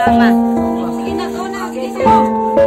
mama. Sige na, go na. Sige sa'yo.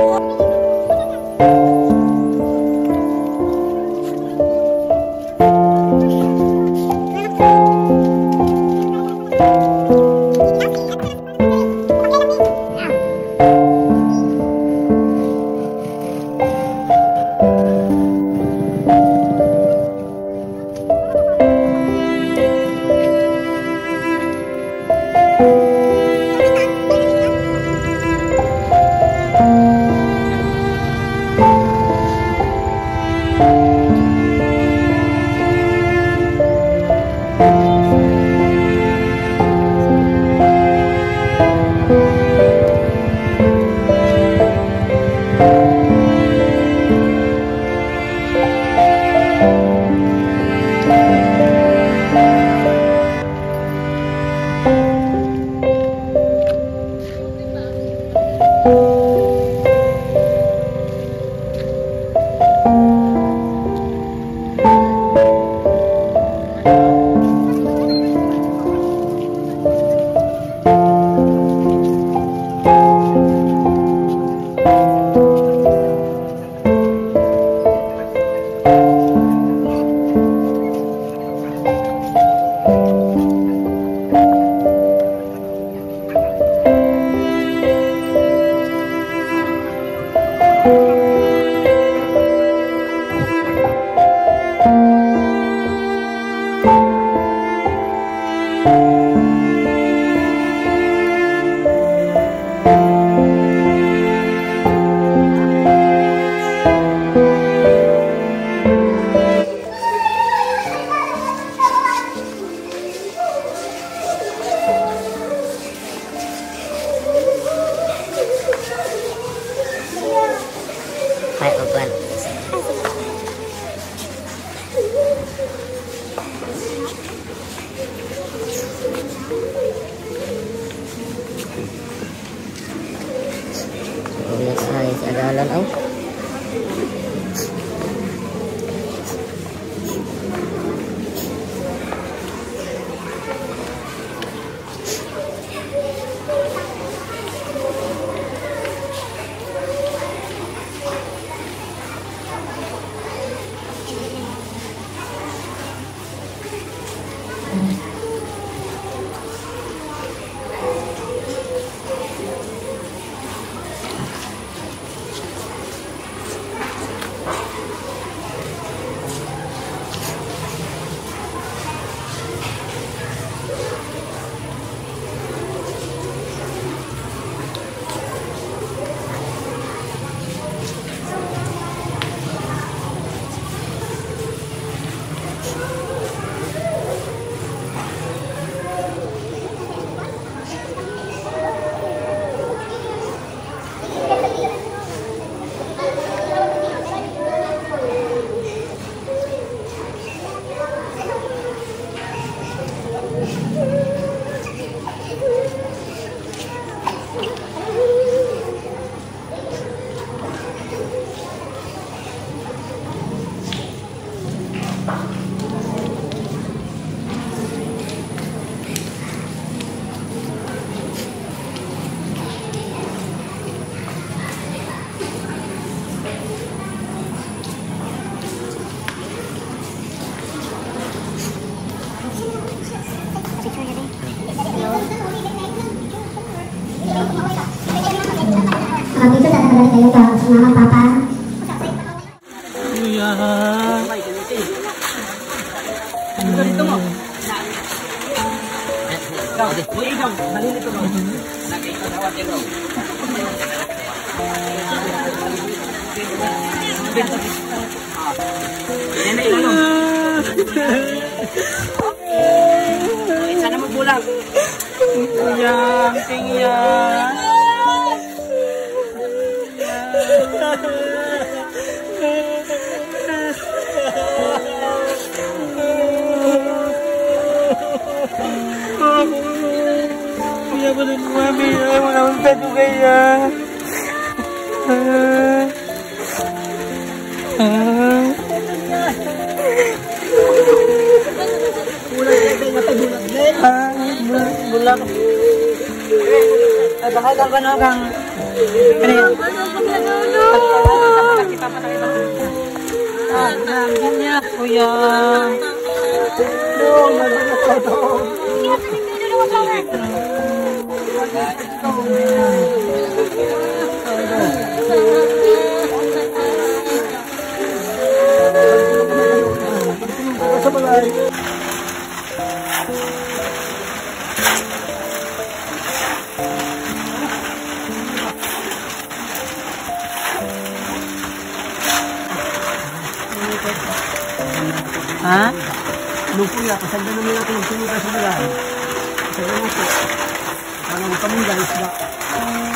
Agalan ang dito dadabalik kayo sa mama, papa. Kuya. Dito mo. Ikaw, ikaw, halilito mo. Nakita sa wate mo. Yan na ilan mo. Sana mo bulang. Kuya, tingyan. Kuya, wala mo mami. Wala mo tayo kaya. Bulan. Bakal ka gano'n kang... Ano yan? Ganyan niya, kuya. Doon, nagbagas ko doon. Sa balay. Ha? Lupo yata, sagdan namin natin yung sinuka sa balay. Sagdan natin. Parang kaming guys ba?